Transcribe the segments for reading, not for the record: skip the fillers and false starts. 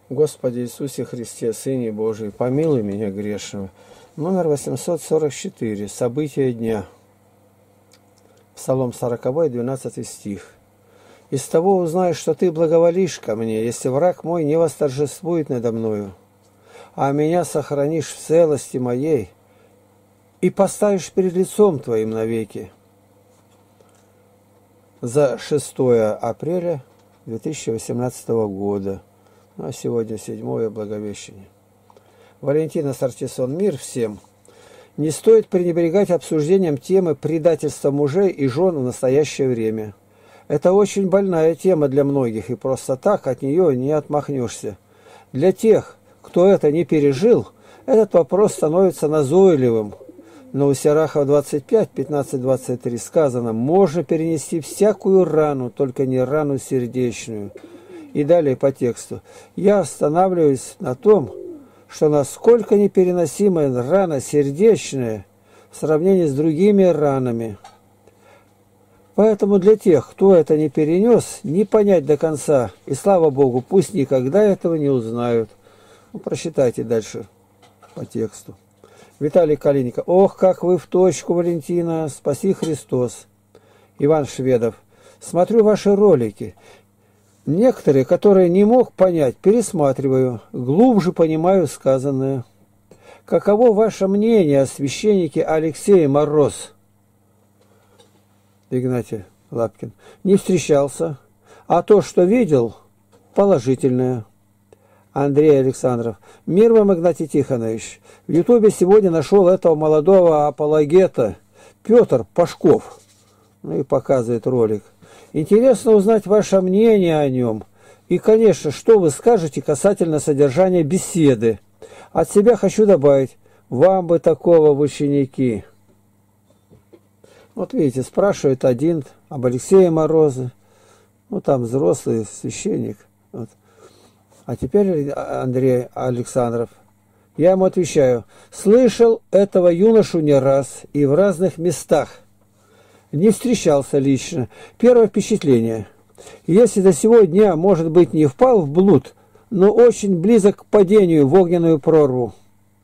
Господи Иисусе Христе, Сыне Божий, помилуй меня грешного. Номер 844. События дня. Псалом 40, 12 стих. «Из того узнаешь, что ты благоволишь ко мне, если враг мой не восторжествует надо мною, а меня сохранишь в целости моей и поставишь перед лицом твоим навеки». За 6 апреля 2018 года. А сегодня 7 Благовещение. Валентина Сартисон. Мир всем. Не стоит пренебрегать обсуждением темы предательства мужей и жен в настоящее время. Это очень больная тема для многих, и просто так от нее не отмахнешься. Для тех, кто это не пережил, этот вопрос становится назойливым. Но у Сирахова 25, 15, 23 сказано: «Можно перенести всякую рану, только не рану сердечную». И далее по тексту. Я останавливаюсь на том, что насколько непереносимая рана сердечная в сравнении с другими ранами. Поэтому для тех, кто это не перенес, не понять до конца. И слава Богу, пусть никогда этого не узнают. Прочитайте дальше по тексту. Виталий Калиника. Ох, как вы в точку, Валентина. Спаси Христос. Иван Шведов. Смотрю ваши ролики. Некоторые, которые не мог понять, пересматриваю, глубже понимаю сказанное. Каково ваше мнение о священнике Алексее Мороз? Игнатий Лапкин. Не встречался, а то, что видел, положительное. Андрей Александров. Мир вам, Игнатий Тихонович. В Ютубе сегодня нашел этого молодого апологета Петр Пашков. Ну и показывает ролик. Интересно узнать ваше мнение о нем. И, конечно, что вы скажете касательно содержания беседы. От себя хочу добавить, вам бы такого в ученики. Вот видите, спрашивает один об Алексее Морозе. Ну, там взрослый священник. Вот. А теперь Андрей Александров. Я ему отвечаю. Слышал этого юношу не раз и в разных местах. Не встречался лично. Первое впечатление. Если до сего дня, может быть, не впал в блуд, но очень близок к падению в огненную прорву.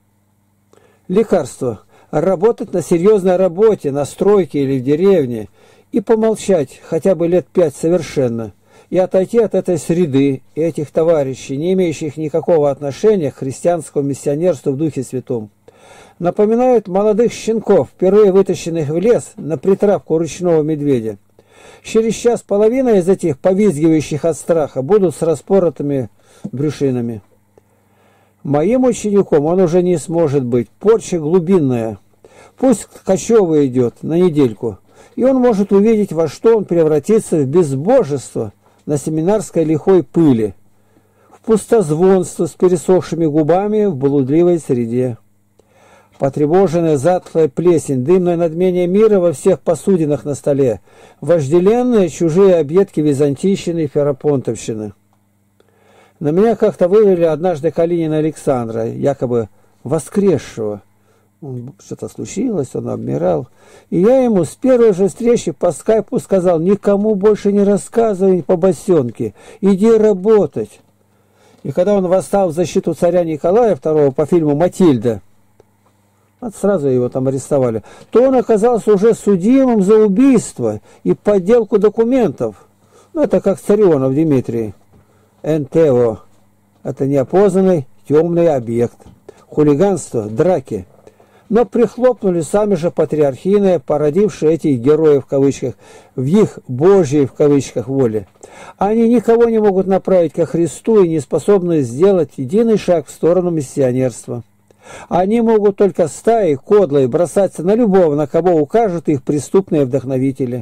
Лекарство. Работать на серьезной работе, на стройке или в деревне, и помолчать хотя бы лет 5 совершенно, и отойти от этой среды и этих товарищей, не имеющих никакого отношения к христианскому миссионерству в Духе Святом. Напоминают молодых щенков, впервые вытащенных в лес на притравку ручного медведя. Через час половина из этих повизгивающих от страха будут с распоротыми брюшинами. Моим учеником он уже не сможет быть. Порча глубинная. Пусть Ткачева идет на недельку, и он может увидеть, во что он превратится в безбожество на семинарской лихой пыли, в пустозвонство с пересохшими губами в блудливой среде. Потревоженная затхлая плесень, дымное надмение мира во всех посудинах на столе, вожделенные чужие объедки византийщины и ферапонтовщины. На меня как-то вывели однажды Калинина Александра, якобы воскресшего. Что-то случилось, он обмирал. И я ему с первой же встречи по скайпу сказал: никому больше не рассказывай по босенке, иди работать. И когда он восстал в защиту царя Николая II по фильму «Матильда», вот сразу его там арестовали, то он оказался уже судимым за убийство и подделку документов. Ну, это как Царионов Дмитрий. НТО. Это неопознанный темный объект. Хулиганство, драки. Но прихлопнули сами же патриархины, породившие этих героев в кавычках, в их Божьей в кавычках воле. Они никого не могут направить ко Христу и не способны сделать единый шаг в сторону миссионерства. Они могут только стаей, кодлой бросаться на любого, на кого укажут их преступные вдохновители.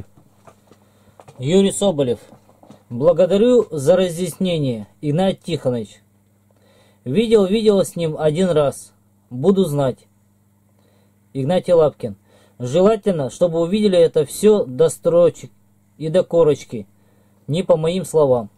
Юрий Соболев. Благодарю за разъяснение, Игнатий Тихонович. Видел с ним один раз. Буду знать. Игнатий Лапкин. Желательно, чтобы увидели это все до строчек и до корочки. Не по моим словам.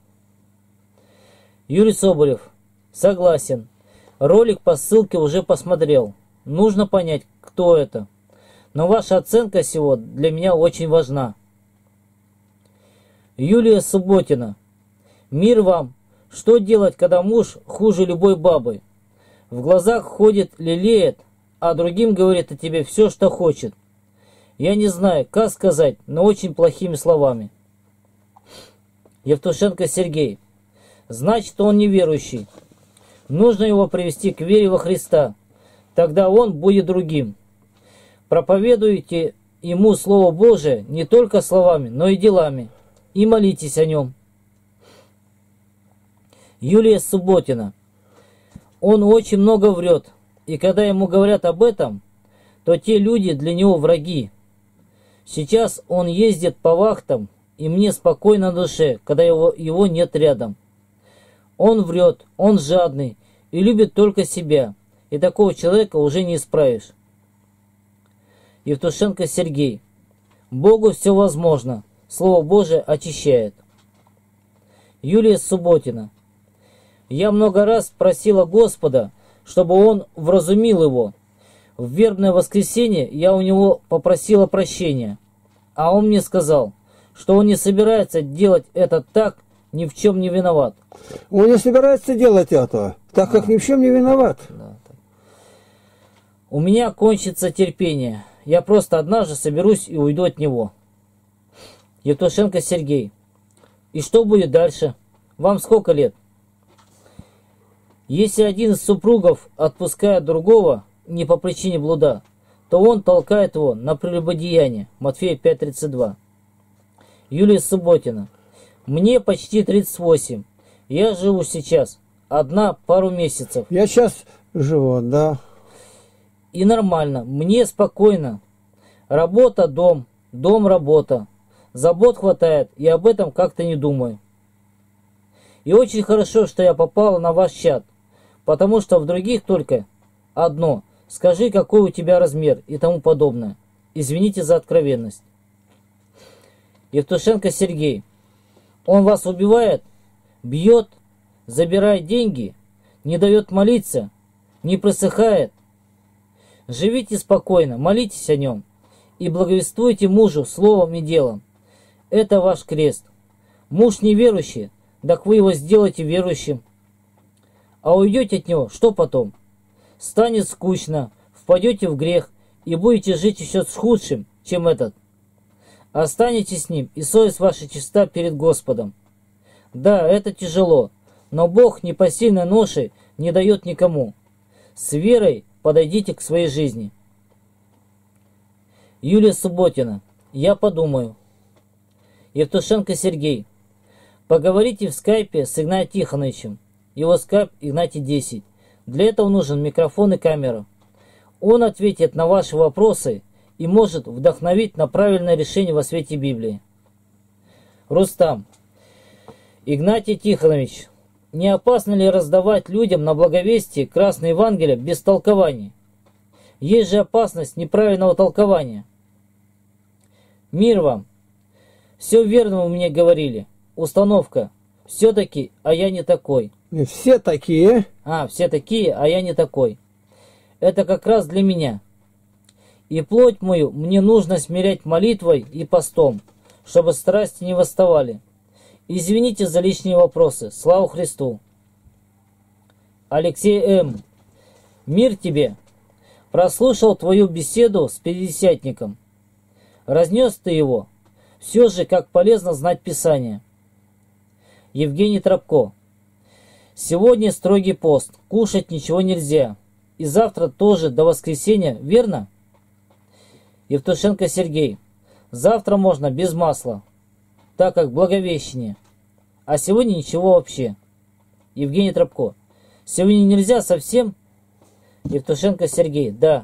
Юрий Соболев. Согласен. Ролик по ссылке уже посмотрел. Нужно понять, кто это. Но ваша оценка всего для меня очень важна. Юлия Субботина. Мир вам. Что делать, когда муж хуже любой бабы? В глазах ходит, лелеет, а другим говорит о тебе все, что хочет. Я не знаю, как сказать, но очень плохими словами. Евтушенко Сергей. Значит, он неверующий. Нужно его привести к вере во Христа. Тогда он будет другим. Проповедуйте ему Слово Божие не только словами, но и делами. И молитесь о нем. Юлия Субботина. Он очень много врет. И когда ему говорят об этом, то те люди для него враги. Сейчас он ездит по вахтам, и мне спокойно на душе, когда его нет рядом. Он врет, он жадный и любит только себя, и такого человека уже не исправишь. Евтушенко Сергей. Богу все возможно, Слово Божие очищает. Юлия Субботина. Я много раз просила Господа, чтобы Он вразумил его. В вербное воскресенье я у него попросила прощения, а он мне сказал, что он не собирается делать это так, ни в чем не виноват. Он не собирается делать этого, так как ни в чем не виноват. Да. У меня кончится терпение. Я просто однажды соберусь и уйду от него. Евтушенко Сергей. И что будет дальше? Вам сколько лет? Если один из супругов отпускает другого не по причине блуда, то он толкает его на прелюбодеяние. Матфея 5:32. Юлия Субботина. Мне почти 38. Я живу сейчас. Одна пару месяцев. Я сейчас живу, да. И нормально. Мне спокойно. Работа, дом. Дом, работа. Забот хватает, и об этом как-то не думаю. И очень хорошо, что я попала на ваш чат. Потому что в других только одно. Скажи, какой у тебя размер и тому подобное. Извините за откровенность. Евтушенко Сергей. Он вас убивает, бьет, забирает деньги, не дает молиться, не просыхает. Живите спокойно, молитесь о нем и благовествуйте мужу словом и делом. Это ваш крест. Муж неверующий, так вы его сделаете верующим. А уйдете от него, что потом? Станет скучно, впадете в грех и будете жить еще с худшим, чем этот. Останетесь с ним, и совесть ваша чиста перед Господом. Да, это тяжело, но Бог непосильной ноши не дает никому. С верой подойдите к своей жизни. Юлия Субботина. Я подумаю. Евтушенко Сергей. Поговорите в скайпе с Игнатием Тихоновичем. Его скайп Игнатий 10. Для этого нужен микрофон и камера. Он ответит на ваши вопросы и может вдохновить на правильное решение во свете Библии. Рустам. Игнатий Тихонович, не опасно ли раздавать людям на благовестие Красное Евангелие без толкований? Есть же опасность неправильного толкования. Мир вам. Все верно вы мне говорили. Установка. Все-таки, а я не такой. Все такие. Все такие, а я не такой. Это как раз для меня. И плоть мою мне нужно смирять молитвой и постом, чтобы страсти не восставали. Извините за лишние вопросы. Слава Христу. Алексей М. Мир тебе. Прослушал твою беседу с пятидесятником. Разнес ты его. Все же, как полезно знать Писание. Евгений Тропко. Сегодня строгий пост. Кушать ничего нельзя. И завтра тоже до воскресенья, верно? Евтушенко Сергей. Завтра можно без масла, так как Благовещение. А сегодня ничего вообще. Евгений Тропко. Сегодня нельзя совсем? Евтушенко Сергей. Да.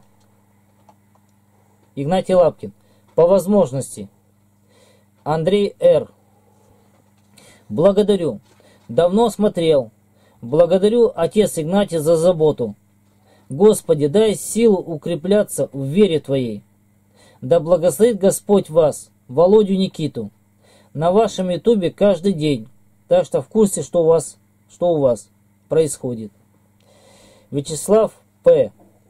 Игнатий Лапкин. По возможности. Андрей Р. Благодарю. Давно смотрел. Благодарю, отец Игнатий, за заботу. Господи, дай силу укрепляться в вере Твоей. Да благословит Господь вас, Володю Никиту, на вашем ютубе каждый день. Так что в курсе, что у вас происходит. Вячеслав П.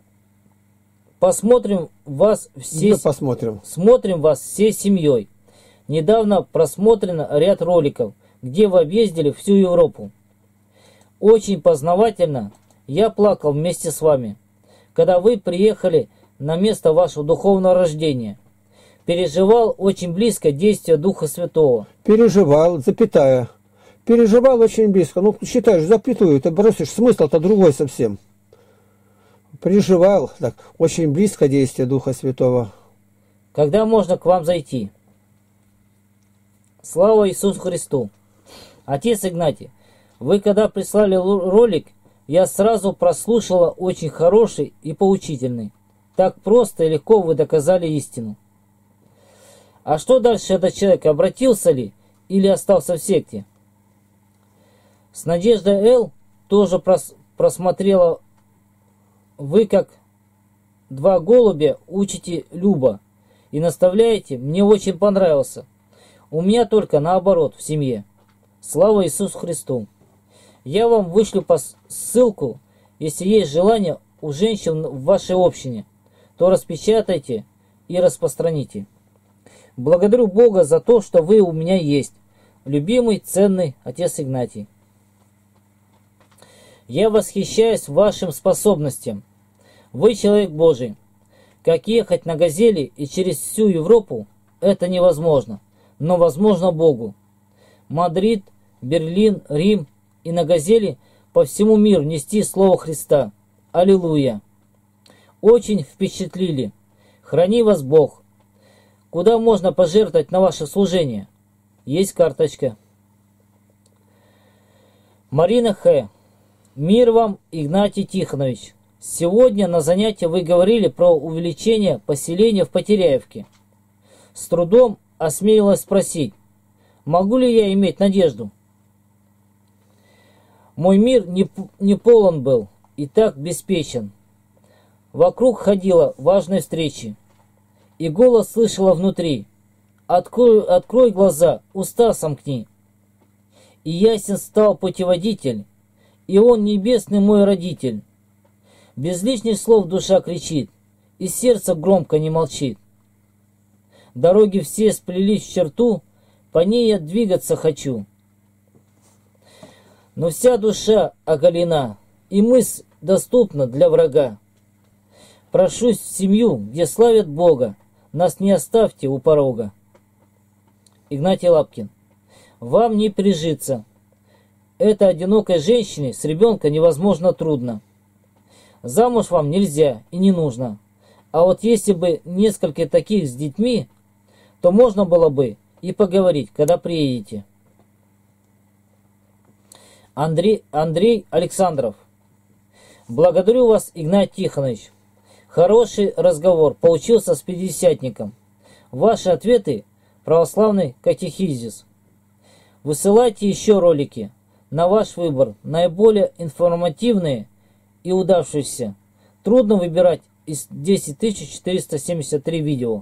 Посмотрим вас все. Да, посмотрим. Смотрим вас всей семьей. Недавно просмотрено ряд роликов, где вы объездили всю Европу. Очень познавательно я плакал вместе с вами, когда вы приехали на место вашего духовного рождения. Переживал очень близко действие Духа Святого. Переживал, запятая. Переживал очень близко. Ну, считаешь, запятую, ты бросишь, смысл-то другой совсем. Переживал, так, очень близко действие Духа Святого. Когда можно к вам зайти? Слава Иисусу Христу! Отец Игнатий, вы когда прислали ролик, я сразу прослушала, очень хороший и поучительный. Так просто и легко вы доказали истину. А что дальше этот человек, обратился ли или остался в секте? С Надеждой Л. тоже просмотрела, вы как два голубя учите Люба и наставляете, мне очень понравился. У меня только наоборот в семье. Слава Иисусу Христу! Я вам вышлю ссылку, если есть желание у женщин в вашей общине, то распечатайте и распространите. Благодарю Бога за то, что вы у меня есть, любимый, ценный отец Игнатий. Я восхищаюсь вашим способностям. Вы человек Божий. Как ехать на «Газели» и через всю Европу, это невозможно, но возможно Богу. Мадрид, Берлин, Рим и на «Газели» по всему миру нести Слово Христа. Аллилуйя! Очень впечатлили. Храни вас Бог. Куда можно пожертвовать на ваше служение? Есть карточка. Марина Х. Мир вам, Игнатий Тихонович. Сегодня на занятии вы говорили про увеличение поселения в Потеряевке. С трудом осмелилась спросить, могу ли я иметь надежду? Мой мир не полон был и так беспечен. Вокруг ходила важной встречи, и голос слышала внутри. Открой глаза, уста сомкни. И ясен стал путеводитель, и он небесный мой родитель. Без лишних слов душа кричит, и сердце громко не молчит. Дороги все сплелись в черту, по ней я двигаться хочу. Но вся душа оголена, и мысль доступна для врага. Прошусь в семью, где славят Бога, нас не оставьте у порога. Игнатий Лапкин. Вам не прижиться. Это одинокой женщине с ребенка невозможно трудно. Замуж вам нельзя и не нужно. А вот если бы несколько таких с детьми, то можно было бы и поговорить, когда приедете. Андрей Александров. Благодарю вас, Игнатий Тихонович. Хороший разговор, поучился с пятидесятником. Ваши ответы – православный катехизис. Высылайте еще ролики. На ваш выбор, наиболее информативные и удавшиеся. Трудно выбирать из 10 473 видео.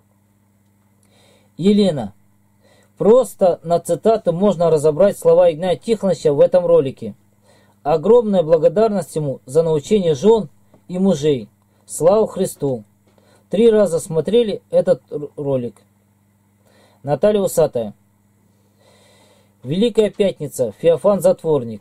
Елена. Просто на цитаты можно разобрать слова Игнатия Тихоновича в этом ролике. Огромная благодарность ему за научение жен и мужей. Слава Христу! 3 раза смотрели этот ролик. Наталья Усатая. Великая Пятница. Феофан Затворник.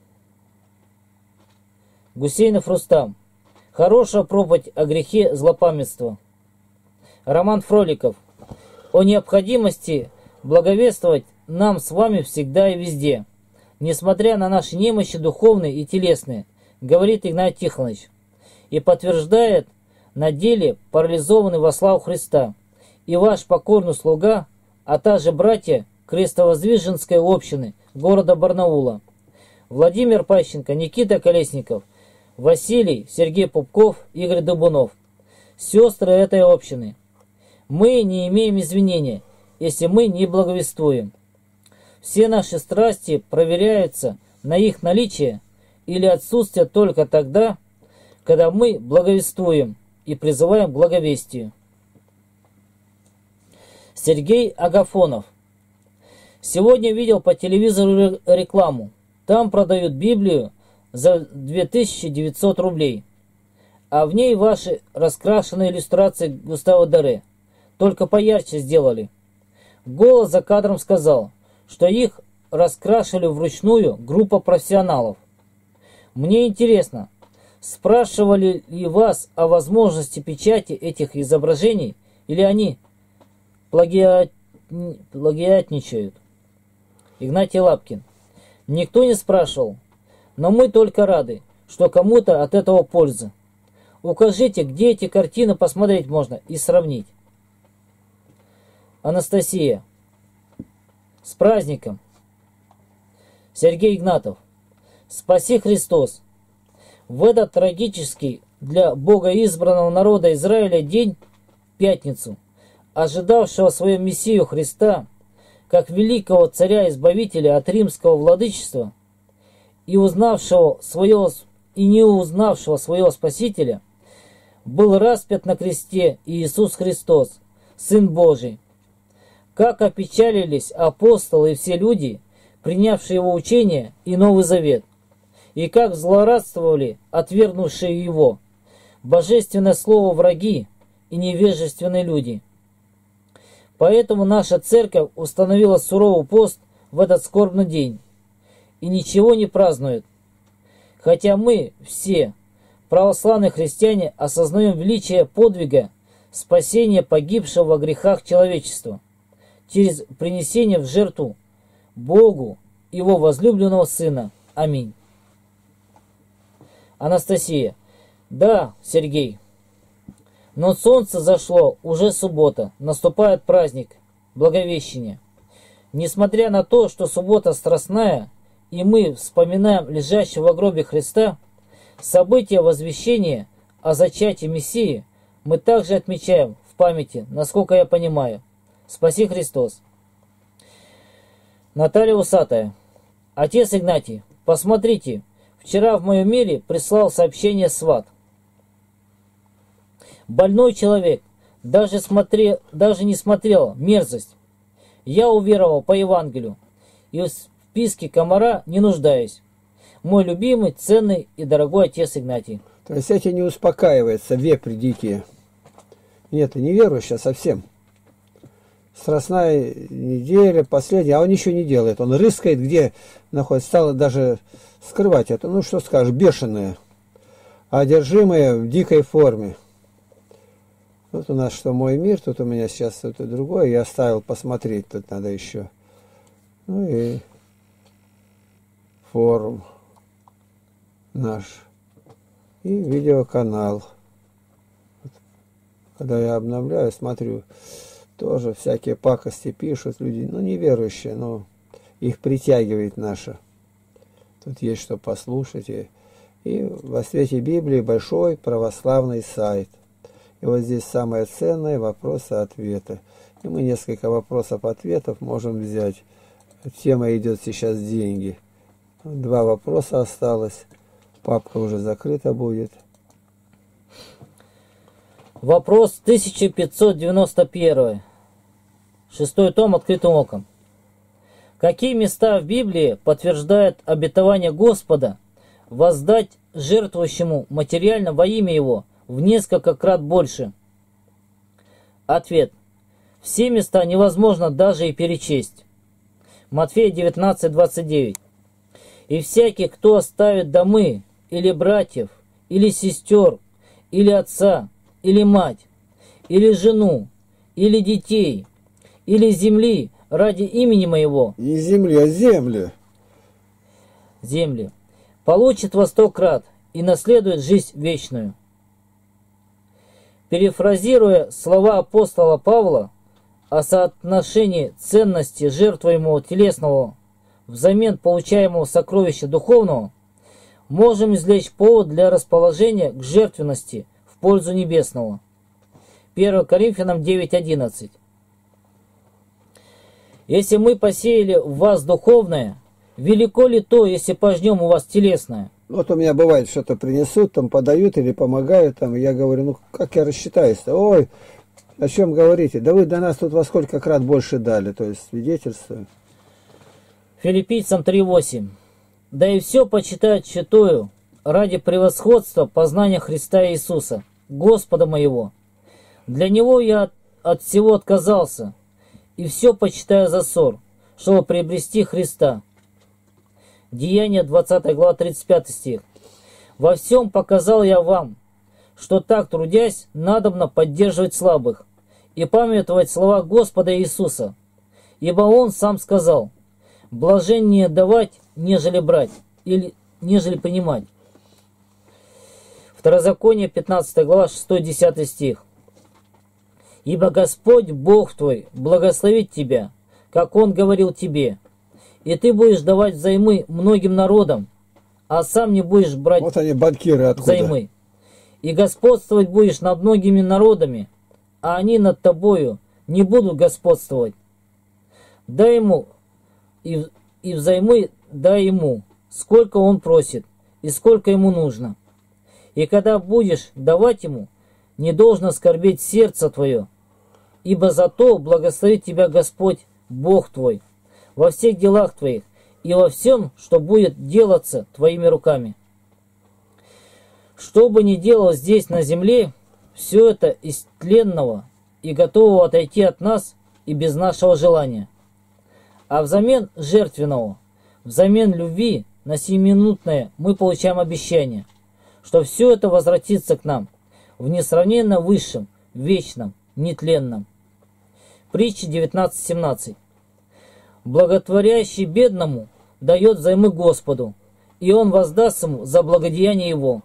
Гусейнов Рустам. Хорошая проповедь о грехе злопамятства. Роман Фроликов. О необходимости благовествовать нам с вами всегда и везде, несмотря на наши немощи духовные и телесные, говорит Игнатий Тихонович, и подтверждает на деле парализованный во славу Христа, и ваш покорный слуга, а также братья Крестовоздвиженской общины города Барнаула, Владимир Пащенко, Никита Колесников, Василий, Сергей Пупков, Игорь Дубунов, сестры этой общины. Мы не имеем извинения, если мы не благовествуем. Все наши страсти проверяются на их наличие или отсутствие только тогда, когда мы благовествуем и призываем к благовестию. Сергей Агафонов. Сегодня видел по телевизору рекламу. Там продают Библию за 2900 рублей, а в ней ваши раскрашенные иллюстрации Густава Доре, только поярче сделали. Голос за кадром сказал, что их раскрашивали вручную группа профессионалов. Мне интересно, спрашивали ли вас о возможности печати этих изображений, или они плагиатничают? Игнатий Лапкин. Никто не спрашивал, но мы только рады, что кому-то от этого польза. Укажите, где эти картины посмотреть можно и сравнить. Анастасия. С праздником. Сергей Игнатов. Спаси Христос. В этот трагический для Бога избранного народа Израиля день, пятницу, ожидавшего свою Мессию Христа, как великого царя-избавителя от римского владычества, и не узнавшего своего Спасителя, был распят на кресте Иисус Христос, Сын Божий. Как опечалились апостолы и все люди, принявшие его учение и Новый Завет, и как злорадствовали, отвергнувшие его, божественное слово враги и невежественные люди. Поэтому наша церковь установила суровый пост в этот скорбный день и ничего не празднует. Хотя мы все, православные христиане, осознаем величие подвига спасения погибшего во грехах человечества через принесение в жертву Богу Его возлюбленного Сына. Аминь. Анастасия. Да, Сергей. Но солнце зашло, уже суббота, наступает праздник, Благовещение. Несмотря на то, что суббота страстная, и мы вспоминаем лежащего в гробе Христа, событие возвещения о зачатии Мессии мы также отмечаем в памяти, насколько я понимаю. Спаси Христос. Наталья Усатая. Отец Игнатий, посмотрите, вчера в моем мире прислал сообщение сват. Больной человек, даже не смотрел, мерзость. Я уверовал по Евангелию, и в списке комара не нуждаюсь. Мой любимый, ценный и дорогой отец Игнатий. То есть эти не успокаиваются, вепри дикие. Нет, не верующий совсем. Страстная неделя, последняя, а он ничего не делает. Он рыскает, где находится, стало даже скрывать это. Ну, что скажешь, бешеные, одержимые в дикой форме. Вот у нас что мой мир, тут у меня сейчас что-то другое. Я оставил посмотреть, тут надо еще. Ну и форум наш. И видеоканал. Вот. Когда я обновляю, смотрю, тоже всякие пакости пишут люди, ну неверующие, но их притягивает наше. Тут есть что послушать. И во свете Библии большой православный сайт. И вот здесь самое ценное — вопросы-ответы. И мы несколько вопросов-ответов можем взять. Тема идет сейчас деньги. 2 вопроса осталось. Папка уже закрыта будет. Вопрос 1591. 6 том «Открытым оком». Какие места в Библии подтверждают обетование Господа воздать жертвующему материально во имя Его в несколько крат больше? Ответ. Все места невозможно даже и перечесть. Матфея 19:29. И всякий, кто оставит домы, или братьев, или сестер, или отца, или мать, или жену, или детей, или земли ради имени моего. Не земли, а земли. Земли. Получит во 100 крат и наследует жизнь вечную. Перефразируя слова апостола Павла о соотношении ценности жертвуемого телесного взамен получаемого сокровища духовного, можем извлечь повод для расположения к жертвенности в пользу небесного. 1 Коринфянам 9:11. Если мы посеяли в вас духовное, велико ли то, если пожнем у вас телесное? Вот у меня бывает, что-то принесут, там подают или помогают, там, и я говорю, ну как я рассчитаюсь-то? Ой, о чем говорите? Да вы до нас тут во сколько крат больше дали, то есть свидетельствую. Филиппийцам 3:8. Да и все почитают читаю ради превосходства познания Христа Иисуса, Господа моего. Для Него я от всего отказался, и все почитаю за ссор, чтобы приобрести Христа. Деяния 20 глава 35 стих. «Во всем показал я вам, что так трудясь, надобно поддерживать слабых и памятовать слова Господа Иисуса, ибо Он сам сказал, блаженнее давать, нежели брать, или нежели принимать». Второзаконие 15 глава 6-10 стих. «Ибо Господь Бог твой благословит тебя, как Он говорил тебе, и ты будешь давать взаймы многим народам, а сам не будешь брать Вот они, банкиры, откуда. взаймы. И господствовать будешь над многими народами, а они над тобою не будут господствовать. Дай ему, и взаймы дай ему, сколько он просит, и сколько ему нужно. И когда будешь давать ему, не должно скорбеть сердце твое, ибо зато благословит тебя Господь, Бог твой, во всех делах твоих и во всем, что будет делаться твоими руками». Что бы ни делал здесь на земле, все это из тленного и готового отойти от нас и без нашего желания. А взамен жертвенного, взамен любви на сиюминутное мы получаем обещание, что все это возвратится к нам в несравненно высшем, вечном, нетленном. Притча 19:17. «Благотворящий бедному дает взаймы Господу, и Он воздаст ему за благодеяние его».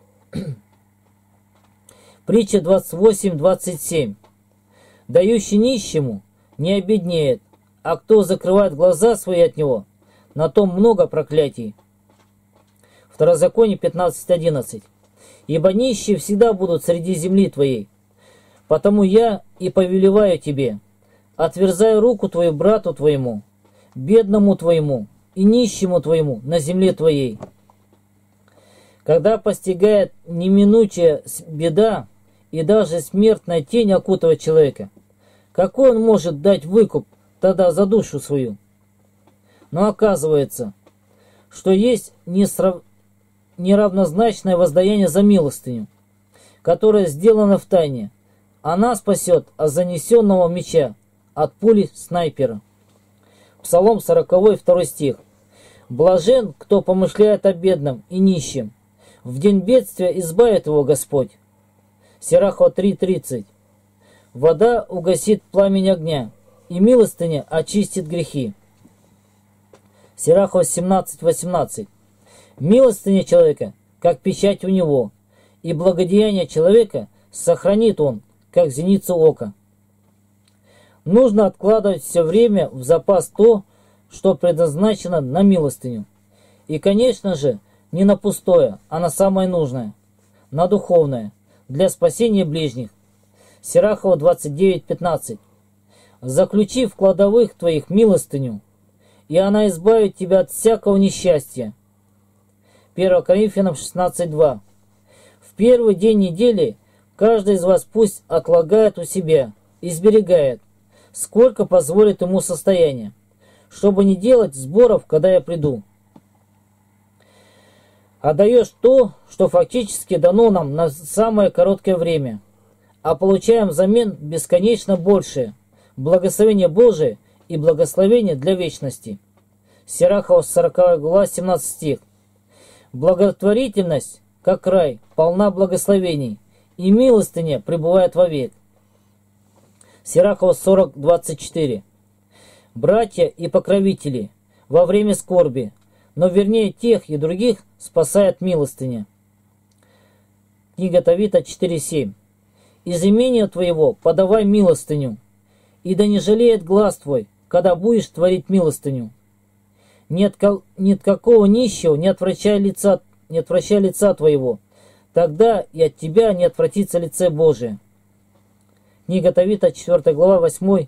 Притча 28:27. «Дающий нищему не обеднеет, а кто закрывает глаза свои от него, на том много проклятий». Второзаконие 15:11. «Ибо нищие всегда будут среди земли твоей, потому я и повелеваю тебе, отверзай руку твою брату твоему, бедному твоему и нищему твоему на земле твоей». Когда постигает неминучая беда и даже смертная тень окутывает человека, какой он может дать выкуп тогда за душу свою? Но оказывается, что есть неравнозначное воздаяние за милостыню, которое сделано в тайне. Она спасет от занесенного меча, от пули снайпера. Псалом 40, 2 стих. «Блажен, кто помышляет о бедном и нищем. В день бедствия избавит его Господь». Сирахова 3:30. «Вода угасит пламень огня, и милостыня очистит грехи». Сирахова 17:18. «Милостыня человека, как печать у него, и благодеяние человека сохранит он, как зеницу ока». Нужно откладывать все время в запас то, что предназначено на милостыню. И, конечно же, не на пустое, а на самое нужное, на духовное, для спасения ближних. Сирахова 29:15. «Заключи в кладовых твоих милостыню, и она избавит тебя от всякого несчастья». 1 Коринфянам 16:2. «В первый день недели каждый из вас пусть отлагает у себя и сберегает, сколько позволит ему состояние, чтобы не делать сборов, когда я приду». Отдаешь то, что фактически дано нам на самое короткое время, а получаем взамен бесконечно большее – благословение Божие и благословение для вечности. Сирахова 40 глава 17 стих. «Благотворительность, как рай, полна благословений, и милостыня пребывает вовек». Сирахова 40:24. «Братья и покровители во время скорби, но вернее тех и других спасает милостыня». Книга Тавита 4:7. «Из имения твоего подавай милостыню, и да не жалеет глаз твой, когда будешь творить милостыню. Ни от какого нищего не отвращай лица твоего, тогда и от тебя не отвратится лице Божие». Книга Тавита 4 глава 8,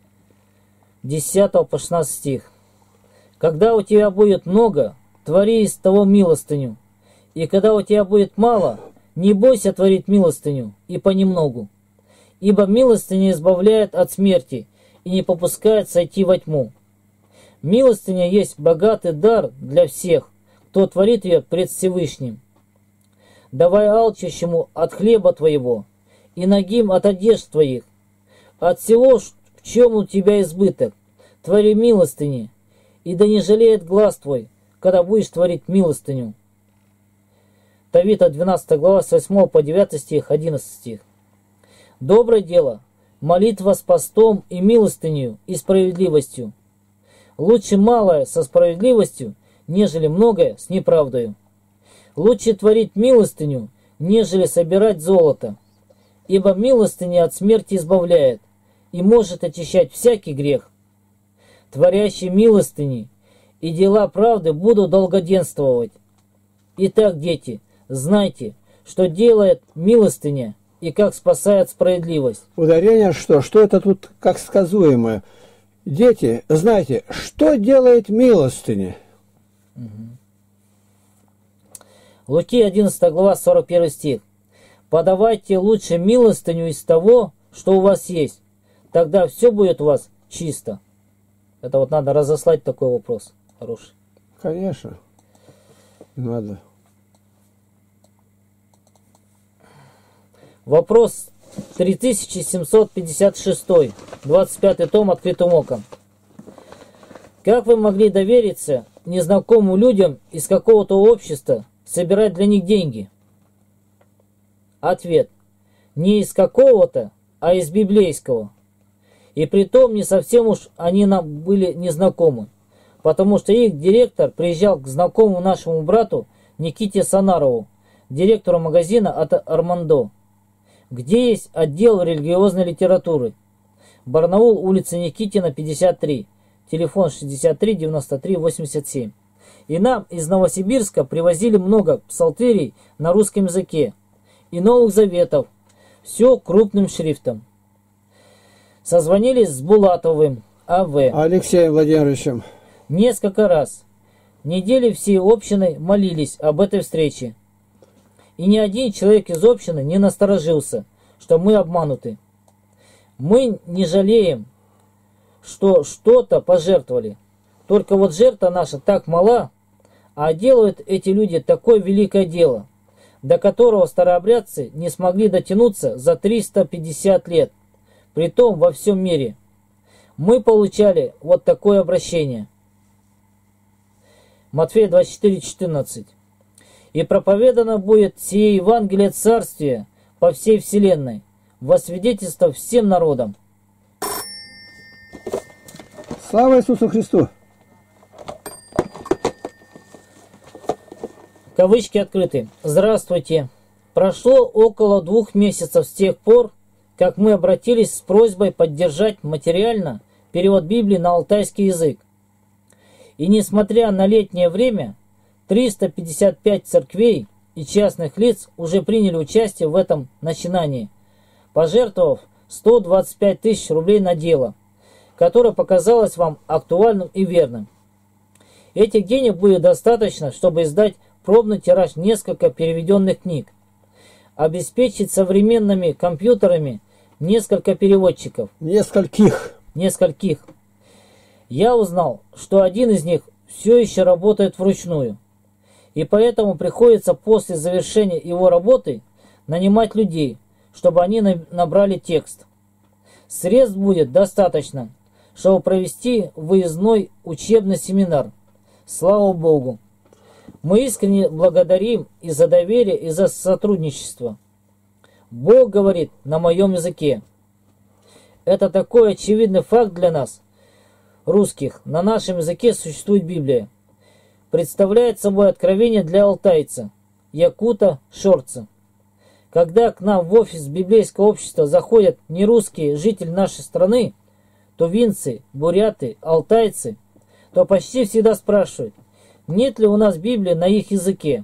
10 по 16 стих. «Когда у тебя будет много, твори из того милостыню, и когда у тебя будет мало, не бойся творить милостыню, и понемногу. Ибо милостыня избавляет от смерти и не попускает сойти во тьму. Милостыня есть богатый дар для всех, кто творит ее пред Всевышним. Давай алчащему от хлеба твоего, и нагим от одежд твоих, от всего, в чем у тебя избыток, твори милостыни, и да не жалеет глаз твой, когда будешь творить милостыню. Тавита 12 глава с 8 по 9 стих, 11 стих. Доброе дело, молитва с постом и милостынью и справедливостью. Лучше малое со справедливостью, нежели многое с неправдою. Лучше творить милостыню, нежели собирать золото, ибо милостыня от смерти избавляет и может очищать всякий грех. Творящие милостыни и дела правды будут долгоденствовать. Итак, дети, знайте, что делает милостыня и как спасает справедливость. Ударение что? Что это тут как сказуемое? Дети, знайте, что делает милостыня? Луки 11 глава 41 стих. Подавайте лучше милостыню из того, что у вас есть. Тогда все будет у вас чисто. Это вот надо разослать такой вопрос. Хороший. Конечно. Надо. Вопрос 3756. 25 том открытым оком. Как вы могли довериться незнакомым людям из какого-то общества, собирать для них деньги? Ответ. Не из какого-то, а из библейского. И притом не совсем уж они нам были незнакомы, потому что их директор приезжал к знакомому нашему брату Никите Санарову, директору магазина от Армандо, где есть отдел религиозной литературы. Барнаул, улица Никитина, 53, телефон 63 93 87. И нам из Новосибирска привозили много псалтырей на русском языке и Новых Заветов, все крупным шрифтом. Созвонились с Булатовым А.В. Алексеем Владимировичем. Несколько раз. Недели всей общины молились об этой встрече. И ни один человек из общины не насторожился, что мы обмануты. Мы не жалеем, что что-то пожертвовали. Только вот жертва наша так мала, а делают эти люди такое великое дело, до которого старообрядцы не смогли дотянуться за 350 лет, притом во всем мире. Мы получали вот такое обращение. Матфея 24:14. И проповедано будет сие Евангелие Царствия по всей вселенной, во свидетельство всем народам. Слава Иисусу Христу! Кавычки открыты. Здравствуйте. Прошло около 2 месяцев с тех пор, как мы обратились с просьбой поддержать материально перевод Библии на алтайский язык. И несмотря на летнее время, 355 церквей и частных лиц уже приняли участие в этом начинании, пожертвовав 125 тысяч рублей на дело, которое показалось вам актуальным и верным. Этих денег будет достаточно, чтобы издать пробный тираж несколько переведенных книг, обеспечить современными компьютерами несколько переводчиков. Нескольких. Я узнал, что один из них все еще работает вручную, и поэтому приходится после завершения его работы нанимать людей, чтобы они набрали текст. Средств будет достаточно, чтобы провести выездной учебный семинар. Слава Богу! Мы искренне благодарим и за доверие, и за сотрудничество. Бог говорит на моем языке. Это такой очевидный факт для нас, русских. На нашем языке существует Библия. Представляет собой откровение для алтайца, якута, шорца. Когда к нам в офис библейского общества заходят нерусские жители нашей страны, тувинцы, буряты, алтайцы, то почти всегда спрашивают, нет ли у нас Библии на их языке.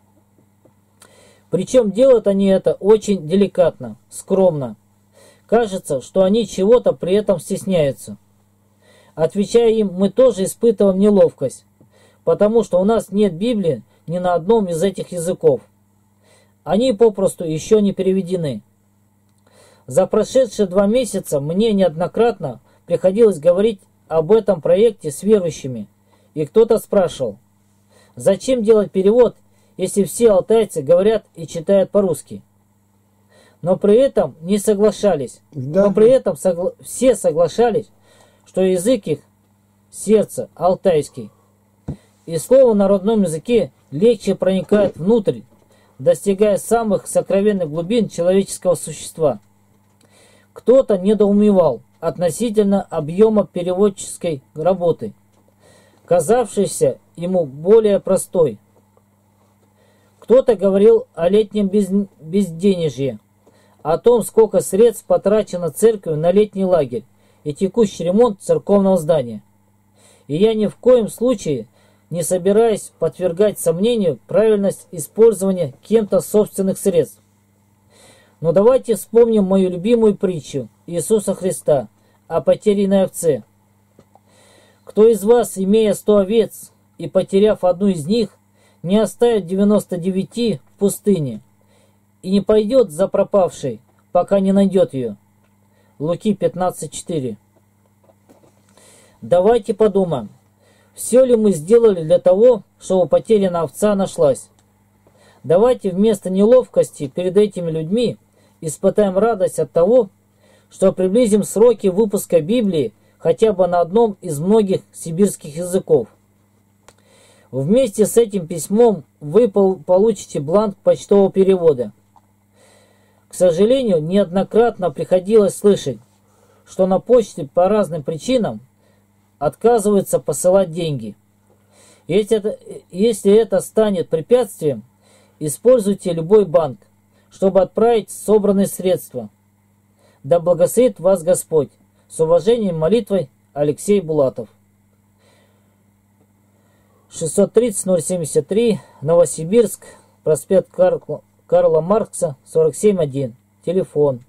Причем делают они это очень деликатно, скромно. Кажется, что они чего-то при этом стесняются. Отвечая им, мы тоже испытываем неловкость, потому что у нас нет Библии ни на одном из этих языков. Они попросту еще не переведены. За прошедшие 2 месяца мне неоднократно приходилось говорить об этом проекте с верующими, и кто-то спрашивал, зачем делать перевод, если все алтайцы говорят и читают по-русски? Но при этом не соглашались. Да. Но при этом все соглашались, что язык их сердца алтайский. и слово на родном языке легче проникает внутрь, достигая самых сокровенных глубин человеческого существа. Кто-то недоумевал относительно объема переводческой работы, казавшейся ему более простой. Кто-то говорил о летнем безденежье, о том, сколько средств потрачено церковью на летний лагерь и текущий ремонт церковного здания. И я ни в коем случае не собираюсь подвергать сомнению правильность использования кем-то собственных средств. Но давайте вспомним мою любимую притчу Иисуса Христа о потерянной овце. Кто из вас, имея 100 овец и потеряв одну из них, не оставит 99 в пустыне и не пойдет за пропавшей, пока не найдет ее? Луки 15:4. Давайте подумаем, все ли мы сделали для того, чтобы потерянная овца нашлась. Давайте вместо неловкости перед этими людьми испытаем радость от того, что приблизим сроки выпуска Библии хотя бы на одном из многих сибирских языков. Вместе с этим письмом вы получите бланк почтового перевода. К сожалению, неоднократно приходилось слышать, что на почте по разным причинам отказываются посылать деньги. Если это станет препятствием, используйте любой банк, чтобы отправить собранные средства. Да благословит вас Господь. С уважением, молитвой, Алексей Булатов. 630-073, Новосибирск, проспект Карла Маркса, 47-1. Телефон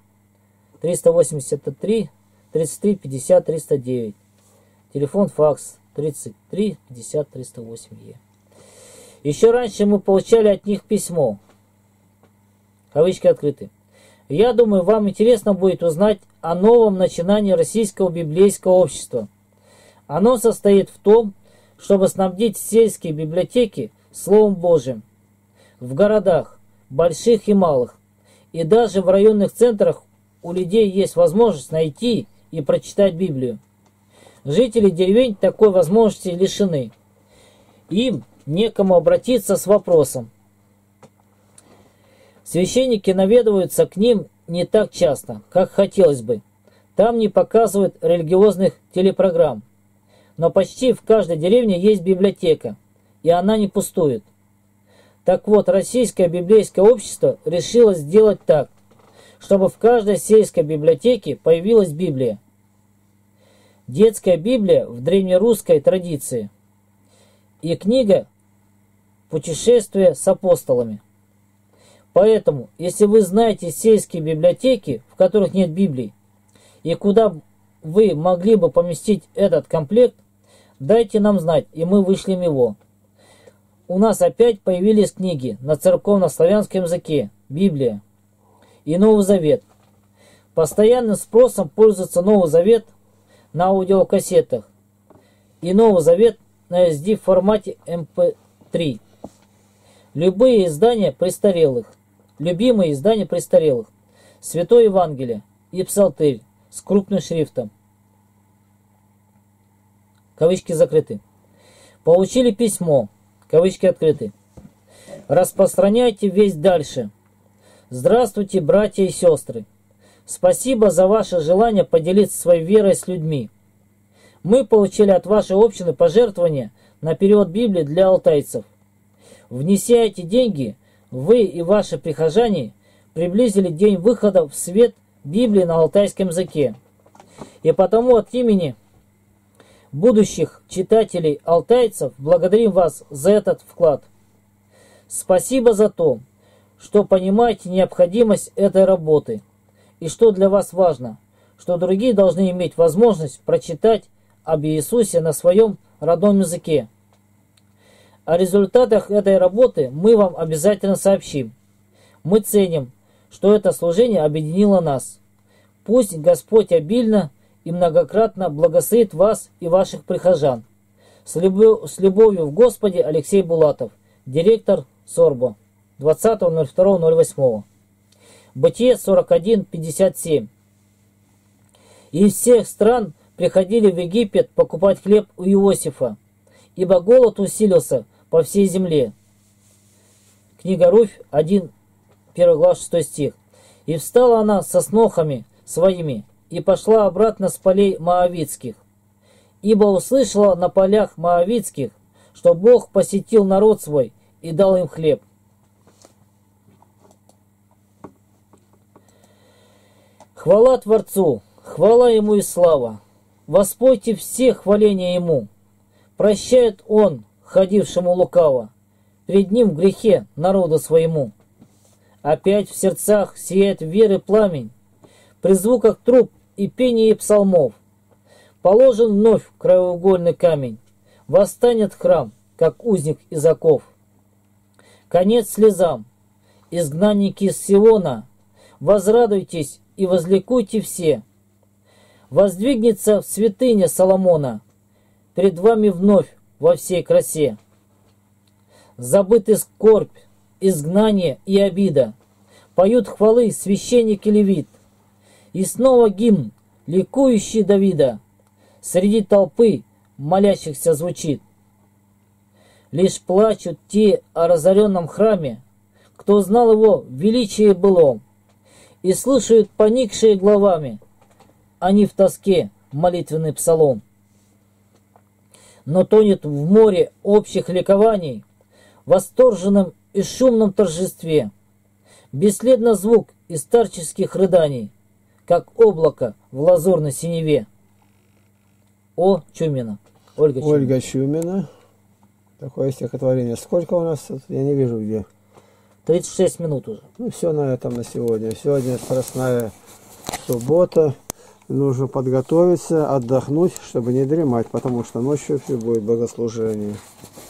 383 33 50 309. Телефон факс 33 50 308. Еще раньше мы получали от них письмо. Кавычки открыты. Я думаю, вам интересно будет узнать о новом начинании Российского библейского общества. Оно состоит в том, чтобы снабдить сельские библиотеки Словом Божьим в городах, больших и малых, и даже в районных центрах у людей есть возможность найти и прочитать Библию. Жители деревень такой возможности лишены. Им некому обратиться с вопросом. Священники наведываются к ним не так часто, как хотелось бы. Там не показывают религиозных телепрограмм. Но почти в каждой деревне есть библиотека, и она не пустует. Так вот, Российское библейское общество решило сделать так, чтобы в каждой сельской библиотеке появилась Библия. Детская Библия в древнерусской традиции и книга «Путешествие с апостолами». Поэтому, если вы знаете сельские библиотеки, в которых нет Библии, и куда вы могли бы поместить этот комплект, дайте нам знать, и мы вышлем его. У нас опять появились книги на церковно-славянском языке, Библия и Новый Завет. Постоянным спросом пользуется Новый Завет на аудиокассетах и Новый Завет на SD в формате MP3. Любые издания престарелых, любимые издания престарелых, Святое Евангелие и Псалтырь с крупным шрифтом. Кавычки закрыты. Получили письмо. Кавычки открыты. Распространяйте весть дальше. Здравствуйте, братья и сестры. Спасибо за ваше желание поделиться своей верой с людьми. Мы получили от вашей общины пожертвования на перевод Библии для алтайцев. Внеся эти деньги, вы и ваши прихожане приблизили день выхода в свет Библии на алтайском языке. И потому от имени будущих читателей алтайцев благодарим вас за этот вклад. Спасибо за то, что понимаете необходимость этой работы и что для вас важно, что другие должны иметь возможность прочитать об Иисусе на своем родном языке. О результатах этой работы мы вам обязательно сообщим. Мы ценим, что это служение объединило нас. Пусть Господь обильно и многократно благословит вас и ваших прихожан. С любовью в Господе, Алексей Булатов, директор Сорбо, 20.02.08. Бытие 41.57. Из всех стран приходили в Египет покупать хлеб у Иосифа, ибо голод усилился по всей земле. Книга Руфь 1, 1 глава 6 стих. И встала она со снохами своими, и пошла обратно с полей моавитских. Ибо услышала на полях моавитских, что Бог посетил народ свой и дал им хлеб. Хвала Творцу, хвала Ему и слава. Воспойте все хваления Ему. Прощает Он, ходившему лукаво, пред Ним в грехе народу своему. Опять в сердцах сияет веры пламень, при звуках труб и пении псалмов. Положен вновь краеугольный камень, восстанет храм, как узник из оков. Конец слезам, изгнанники из Сиона, возрадуйтесь и возликуйте все. Воздвигнется святыня Соломона, пред вами вновь во всей красе. Забыты скорбь, изгнание и обида, поют хвалы священник и левит. И снова гимн, ликующий Давида, среди толпы молящихся звучит. Лишь плачут те о разоренном храме, кто знал его в величии былом, и слушают поникшие главами, они в тоске молитвенный псалом. Но тонет в море общих ликований, восторженном и шумном торжестве, бесследно звук из старческих рыданий, как облако в лазурной синеве. О. Чумина. Ольга Чумина. Ольга Чумина. Такое стихотворение. Сколько у нас? Я не вижу где. 36 минут уже. Ну, все на этом на сегодня. Сегодня страстная суббота. Нужно подготовиться, отдохнуть, чтобы не дремать, потому что ночью будет богослужение.